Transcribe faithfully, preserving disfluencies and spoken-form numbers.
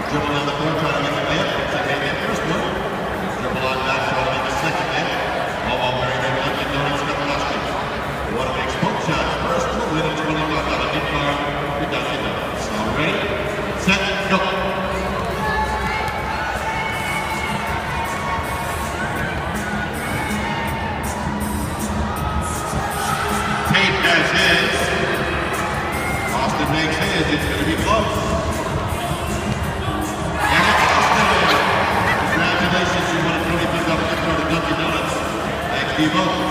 Dribble down the floor, trying to make a layup. Gets it made that first one. Dribble on back, trying to make the second layup. All while wearing their Dunkin' Donuts cup costumes. They want to make both shots. First, we'll win a twenty-five dollar gift card for Dunkin' Donuts. All ready, set, go. Tate has his. Austin makes his. It's going to be close. And it's Austin. Congratulations, you won a twenty-five dollar gift card to Dunkin' Donuts. Thanks to you both.